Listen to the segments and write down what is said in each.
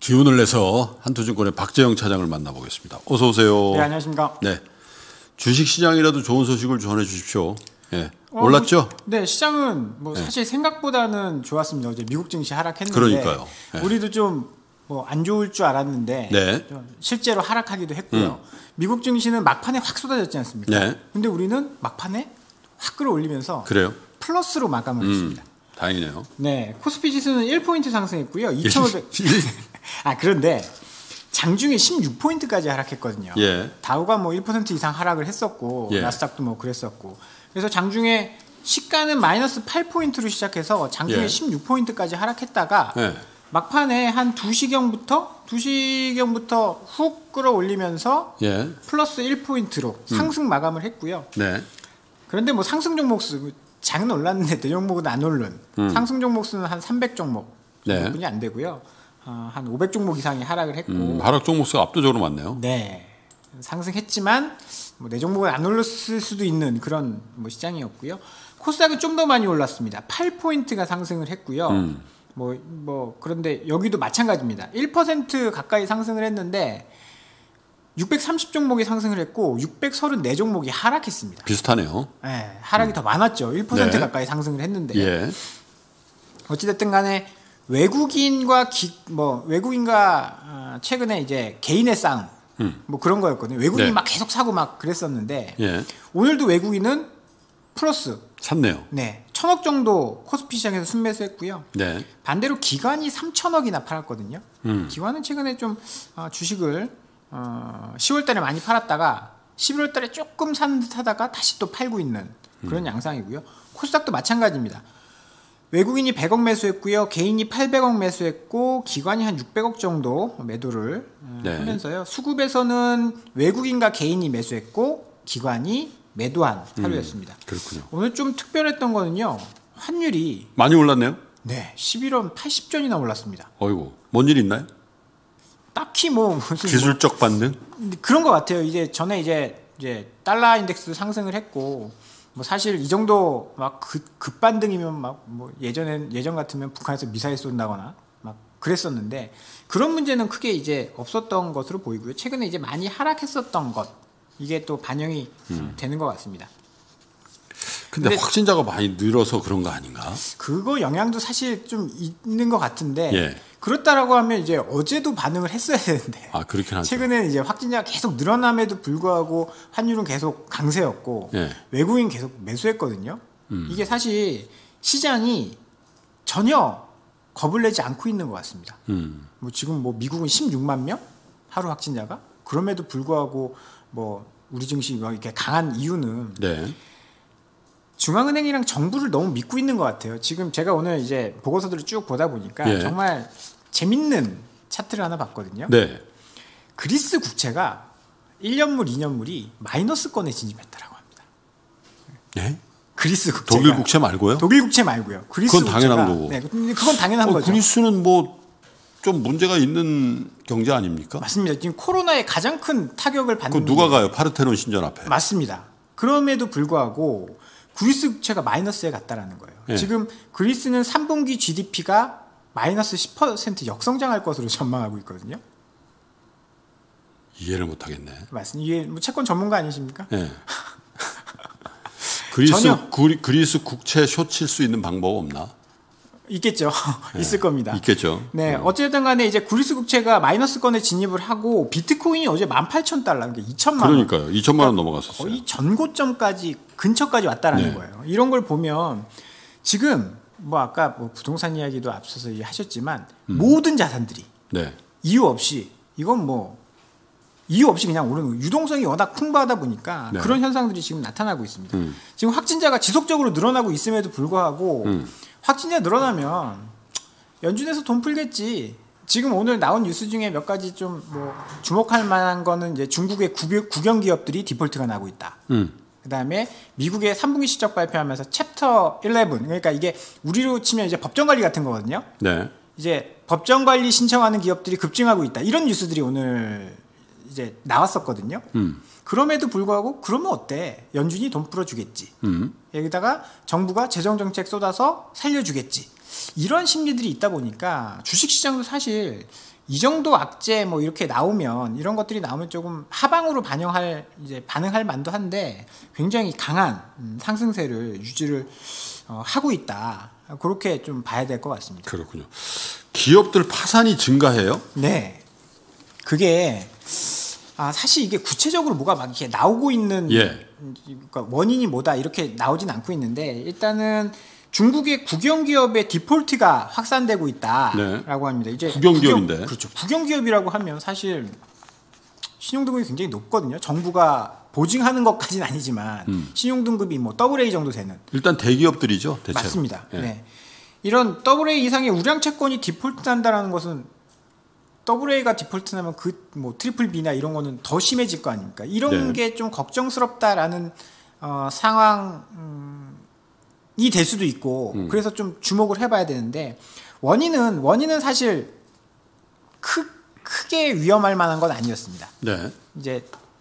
기운을 내서 한투증권의 박재영 차장을 만나보겠습니다. 어서 오세요. 네, 안녕하십니까. 네, 주식시장이라도 좋은 소식을 전해 주십시오. 예, 올랐죠? 네, 시장은 뭐 네. 사실 생각보다는 좋았습니다. 어제 미국 증시 하락했는데 그러니까요. 네. 우리도 좀 뭐 안 좋을 줄 알았는데 네. 실제로 하락하기도 했고요. 미국 증시는 막판에 확 쏟아졌지 않습니까? 네. 근데 우리는 막판에 확 끌어올리면서 그래요? 플러스로 마감을 했습니다. 다행이네요. 네, 코스피 지수는 1포인트 상승했고요. 2,500. 그런데 장중에 16포인트까지 하락했거든요. 예. 다우가 뭐 1% 이상 하락을 했었고 예. 나스닥도 뭐 그랬었고. 그래서 장중에 시가는 마이너스 8포인트로 시작해서 장중에 예. 16포인트까지 하락했다가 예. 막판에 한 2시경부터 훅 끌어올리면서 예. 플러스 1포인트로 상승 마감을 했고요. 네. 그런데 뭐 상승 종목 수 장은 올랐는데 대종목은 안 오른 상승 종목 수는 한 300종목 정도뿐이 안 되고요. 한 500종목 이상이 하락을 했고 하락 종목 수가 압도적으로 많네요. 네, 상승했지만 뭐 내 종목은 안 올랐을 수도 있는 그런 뭐 시장이었고요. 코스닥은 좀 더 많이 올랐습니다. 8포인트가 상승을 했고요. 그런데 여기도 마찬가지입니다. 1% 가까이 상승을 했는데 630종목이 상승을 했고 634종목이 하락했습니다. 비슷하네요. 네, 하락이 더 많았죠. 1% 네. 가까이 상승을 했는데 예. 어찌됐든 간에 외국인과 최근에 이제 개인의 싸움 뭐 그런 거였거든요. 외국인이 네. 막 계속 사고 막 그랬었는데 예. 오늘도 외국인은 플러스 샀네요. 1,000억 정도 코스피 시장에서 순매수했고요. 네. 반대로 기관이 3,000억이나 팔았거든요. 기관은 최근에 좀 주식을 10월달에 많이 팔았다가 11월달에 조금 사는 듯하다가 다시 또 팔고 있는 그런 양상이고요. 코스닥도 마찬가지입니다. 외국인이 100억 매수했고요. 개인이 800억 매수했고 기관이 한 600억 정도 매도를 하면서요. 수급에서는 외국인과 개인이 매수했고 기관이 매도한 하루였습니다. 그렇군요. 오늘 좀 특별했던 거는요. 환율이 많이 올랐네요. 11원 80전이나 올랐습니다. 어이구, 뭔 일 있나요? 딱히 뭐 무슨 기술적 반등? 그런 것 같아요. 이제 전에 이제 달러 인덱스도 상승을 했고 뭐 사실 이 정도 막 급반등이면 막 뭐 예전 같으면 북한에서 미사일 쏜다거나 막 그랬었는데 그런 문제는 크게 이제 없었던 것으로 보이고요. 최근에 이제 많이 하락했었던 것 이게 또 반영이 되는 것 같습니다. 근데 확진자가 많이 늘어서 그런 거 아닌가? 그거 영향도 사실 좀 있는 것 같은데 예. 그렇다라고 하면 이제 어제도 반응을 했어야 되는데 그렇긴 하죠. 최근에는 이제 확진자가 계속 늘어남에도 불구하고 환율은 계속 강세였고 예. 외국인 계속 매수했거든요. 이게 사실 시장이 전혀 겁을 내지 않고 있는 것 같습니다. 뭐 지금 뭐 미국은 16만 명 하루 확진자가 그럼에도 불구하고 뭐 우리 증시 막 이렇게 강한 이유는 네. 중앙은행이랑 정부를 너무 믿고 있는 것 같아요. 지금 제가 오늘 이제 보고서들을 쭉 보다 보니까 예. 정말 재밌는 차트를 하나 봤거든요. 네. 그리스 국채가 1년물, 2년물이 마이너스권에 진입했다라고 합니다. 네? 그리스 국채가 독일 국채 말고요? 독일 국채 말고요. 그리스 그건 당연한 국채가, 거고. 네, 그건 당연한 거죠. 그리스는 뭐 좀 문제가 있는 경제 아닙니까? 맞습니다. 지금 코로나에 가장 큰 타격을 받는. 그 누가 가요? 파르테논 신전 앞에. 맞습니다. 그럼에도 불구하고 그리스 국채가 마이너스에 갔다라는 거예요. 예. 지금 그리스는 3분기 GDP가 마이너스 10% 역성장할 것으로 전망하고 있거든요. 이해를 못 하겠네. 맞습니다. 이게 뭐 채권 전문가 아니십니까? 예. 전혀. 그리스 국채 쇼칠 수 있는 방법 없나? 있겠죠. 있을 겁니다. 있겠죠. 네, 어쨌든 간에 이제 그리스 국채가 마이너스권에 진입을 하고 비트코인이 어제 18,000달러, 그러니까 2천만 원. 그러니까요. 2천만 원 넘어갔었어요. 거의 전고점까지 근처까지 왔다라는 거예요. 이런 걸 보면 지금 뭐 아까 뭐 부동산 이야기도 앞서서 하셨지만 모든 자산들이 네. 이유 없이 이건 뭐 이유 없이 그냥 오르는 거예요. 유동성이 워낙 풍부하다 보니까 네. 그런 현상들이 지금 나타나고 있습니다. 지금 확진자가 지속적으로 늘어나고 있음에도 불구하고 확진자 늘어나면 연준에서 돈 풀겠지. 지금 오늘 나온 뉴스 중에 몇 가지 좀 뭐 주목할 만한 거는 이제 중국의 국영 기업들이 디폴트가 나고 있다. 그다음에 미국의 3분기 실적 발표하면서 챕터 11 그러니까 이게 우리로 치면 이제 법정 관리 같은 거거든요. 네. 이제 법정 관리 신청하는 기업들이 급증하고 있다. 이런 뉴스들이 오늘 이제 나왔었거든요. 그럼에도 불구하고 그러면 어때? 연준이 돈 풀어주겠지. 여기다가 정부가 재정정책 쏟아서 살려주겠지. 이런 심리들이 있다 보니까 주식시장도 사실 이 정도 악재 뭐 이렇게 나오면 이런 것들이 나오면 조금 하방으로 반응할 만도 한데 굉장히 강한 상승세를 유지를 하고 있다. 그렇게 좀 봐야 될 것 같습니다. 그렇군요. 기업들 파산이 증가해요? 네. 그게 사실 이게 구체적으로 뭐가 막 이렇게 나오고 있는 그러니까 원인이 뭐다 이렇게 나오진 않고 있는데 일단은 중국의 국영기업의 디폴트가 확산되고 있다라고 합니다. 이제 국영기업인데. 그렇죠. 국영기업이라고 하면 사실 신용등급이 굉장히 높거든요. 정부가 보증하는 것까지는 아니지만 신용등급이 뭐 AA 정도 되는. 일단 대기업들이죠. 대체로. 맞습니다. 네. 이런 AA 이상의 우량채권이 디폴트 난다라는 것은 AA가 디폴트 나면 그 뭐 트리플 B나 이런 거는 더 심해질 거 아닙니까? 이런 게 좀 걱정스럽다라는 상황이 될 수도 있고 그래서 좀 주목을 해봐야 되는데 원인은 사실 크게 위험할 만한 건 아니었습니다. 네. 이제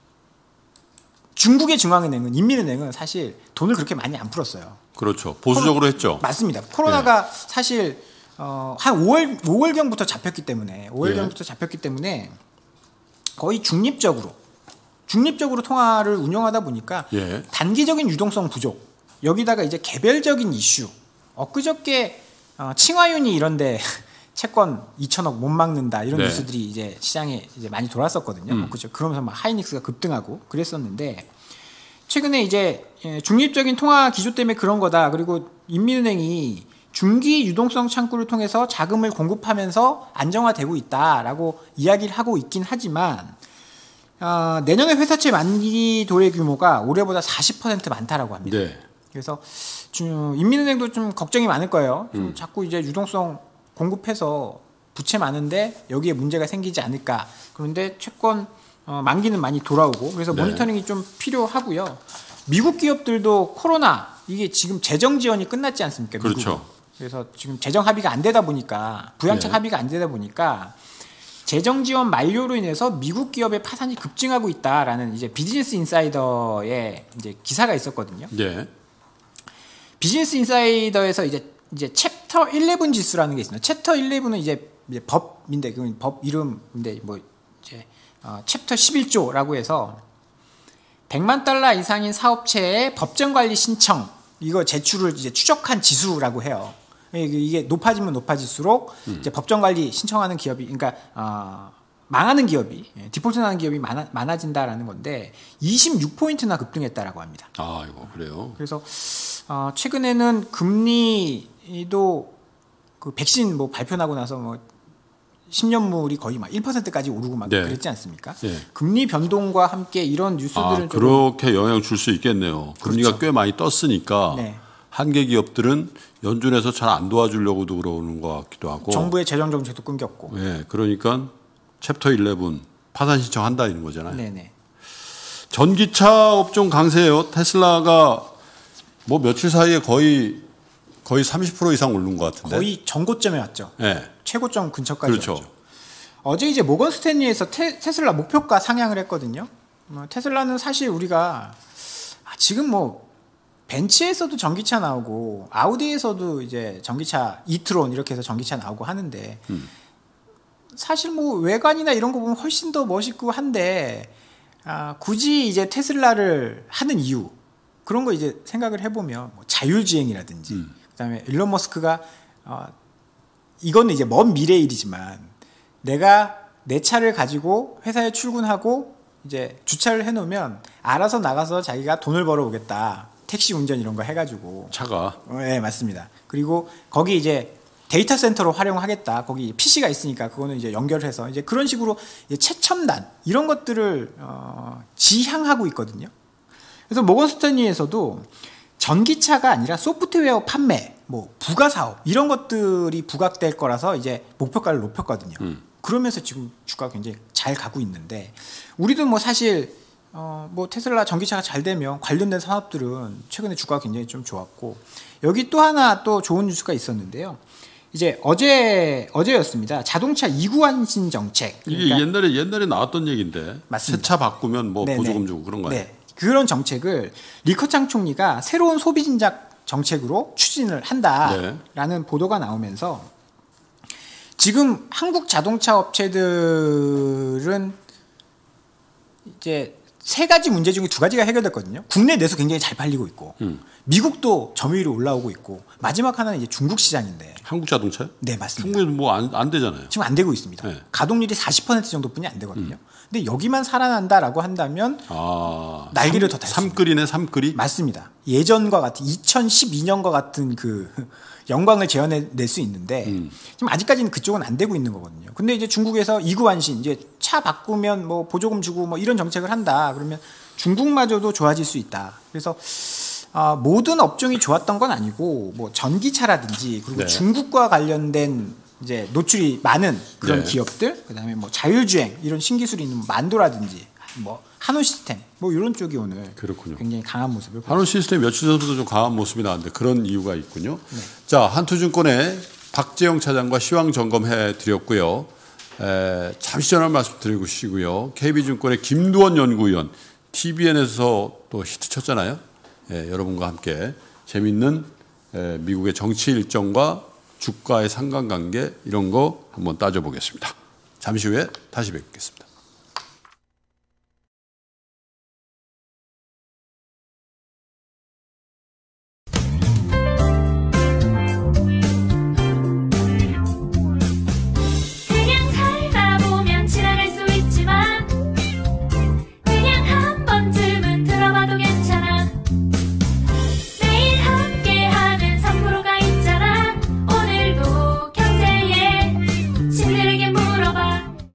중국의 중앙은행은 인민은행은 사실 돈을 그렇게 많이 안 풀었어요. 그렇죠. 보수적으로 했죠. 맞습니다. 코로나가 사실 한 5월경부터 잡혔기 때문에 거의 중립적으로 통화를 운영하다 보니까 단기적인 유동성 부족 여기다가 이제 개별적인 이슈 엊그저께 칭화윤이 이런데 채권 2천억 못 막는다 이런 뉴스들이 이제 시장에 이제 많이 돌았었거든요. 그렇죠. 그러면서 막 하이닉스가 급등하고 그랬었는데 최근에 이제 중립적인 통화 기조 때문에 그런 거다. 그리고 인민은행이 중기 유동성 창구를 통해서 자금을 공급하면서 안정화되고 있다라고 이야기를 하고 있긴 하지만 내년에 회사채 만기 도래 규모가 올해보다 40% 많다라고 합니다. 네. 그래서 인민은행도 좀 걱정이 많을 거예요. 좀 자꾸 이제 유동성 공급해서 부채 많은데 여기에 문제가 생기지 않을까. 그런데 채권 만기는 많이 돌아오고 그래서 모니터링이 좀 필요하고요. 미국 기업들도 코로나 이게 지금 재정 지원이 끝났지 않습니까? 미국은. 그렇죠. 그래서 지금 재정 합의가 안 되다 보니까 부양책 합의가 안 되다 보니까 재정 지원 만료로 인해서 미국 기업의 파산이 급증하고 있다라는 이제 비즈니스 인사이더의 이제 기사가 있었거든요. 네. 비즈니스 인사이더에서 이제 챕터 11 지수라는 게 있습니다. 챕터 11은 이제 법인데 그 법 이름인데 뭐 이제 챕터 11조라고 해서 100만 달러 이상인 사업체의 법정 관리 신청 이거 제출을 이제 추적한 지수라고 해요. 이게 높아지면 높아질수록 이제 법정 관리 신청하는 기업이 그러니까 망하는 기업이 디폴트 나는 기업이 많아진다라는 건데 26포인트나 급등했다라고 합니다. 아, 이거 그래요. 그래서 최근에는 금리도 그 백신 뭐 발표 나고 나서 뭐 10년물이 거의 막 1%까지 오르고 막 그랬지 않습니까? 금리 변동과 함께 이런 뉴스들은 그렇게 영향 줄 수 있겠네요. 금리가 꽤 많이 떴으니까 한계 기업들은 연준에서 잘 안 도와주려고도 그러는 것 같기도 하고 정부의 재정 정책도 끊겼고. 네, 그러니까 챕터 11 파산 신청한다 이런 거잖아요. 네네. 전기차 업종 강세예요. 테슬라가 뭐 며칠 사이에 거의 30% 이상 오른 것 같은데. 거의 전고점에 왔죠. 네. 최고점 근처까지 그렇죠. 왔죠. 어제 이제 모건 스탠리에서 테슬라 목표가 상향을 했거든요. 테슬라는 사실 우리가 지금 뭐 벤츠에서도 전기차 나오고 아우디에서도 이제 전기차 이트론 이렇게 해서 전기차 나오고 하는데 사실 뭐 외관이나 이런 거 보면 훨씬 더 멋있고 한데 굳이 이제 테슬라를 하는 이유 그런 거 이제 생각을 해보면 뭐 자율주행이라든지 그다음에 일론 머스크가 이거는 이제 먼 미래 일이지만 내가 내 차를 가지고 회사에 출근하고 이제 주차를 해놓으면 알아서 나가서 자기가 돈을 벌어오겠다. 택시 운전 이런 거 해가지고 차가 네 맞습니다. 그리고 거기 이제 데이터 센터로 활용하겠다. 거기 PC가 있으니까 그거는 이제 연결해서 이제 그런 식으로 이제 최첨단 이런 것들을 지향하고 있거든요. 그래서 모건 스탠리에서도 전기차가 아니라 소프트웨어 판매, 뭐 부가 사업 이런 것들이 부각될 거라서 이제 목표가를 높였거든요. 그러면서 지금 주가가 굉장히 잘 가고 있는데 우리도 뭐 사실 뭐 테슬라 전기차가 잘 되면 관련된 산업들은 최근에 주가가 굉장히 좀 좋았고 여기 또 하나 또 좋은 뉴스가 있었는데요. 이제 어제였습니다. 자동차 이구환신 정책. 그러니까 이게 옛날에 나왔던 얘기인데 새 차 바꾸면 뭐 보조금 주고 그런 거예요. 네. 그런 정책을 리커창 총리가 새로운 소비 진작 정책으로 추진을 한다라는 보도가 나오면서 지금 한국 자동차 업체들은 이제 세 가지 문제 중에 두 가지가 해결됐거든요. 국내 내수 굉장히 잘 팔리고 있고, 미국도 점유율이 올라오고 있고, 마지막 하나는 이제 중국 시장인데. 한국 자동차요? 네, 맞습니다. 중국에는 뭐 안 되잖아요. 지금 안 되고 있습니다. 네. 가동률이 40% 정도뿐이 안 되거든요. 근데 여기만 살아난다라고 한다면 날개를 더 달 수 있습니다. 삼끌이네, 삼끌이. 맞습니다. 예전과 같은 2012년과 같은 그 영광을 재현해낼 수 있는데 지금 아직까지는 그쪽은 안 되고 있는 거거든요. 근데 이제 중국에서 이구완신 이제 차 바꾸면 뭐 보조금 주고 뭐 이런 정책을 한다. 그러면 중국마저도 좋아질 수 있다. 그래서 모든 업종이 좋았던 건 아니고 뭐 전기차라든지 그리고 네. 중국과 관련된 이제 노출이 많은 그런 네. 기업들, 그다음에 뭐 자율주행 이런 신기술이 있는 만도라든지 뭐 한우 시스템 뭐 이런 쪽이 오늘 그렇군요. 굉장히 강한 모습을 한우 시스템 며칠 전부터 좀 강한 모습이 나왔는데 그런 이유가 있군요. 네. 자, 한투증권의 박재영 차장과 시황 점검해 드렸고요. 잠시 전화 말씀드리고 싶고요. KB증권의 김두원 연구위원, TVN에서 또 히트 쳤잖아요. 여러분과 함께 재미있는 미국의 정치 일정과 주가의 상관관계 이런 거 한번 따져보겠습니다. 잠시 후에 다시 뵙겠습니다.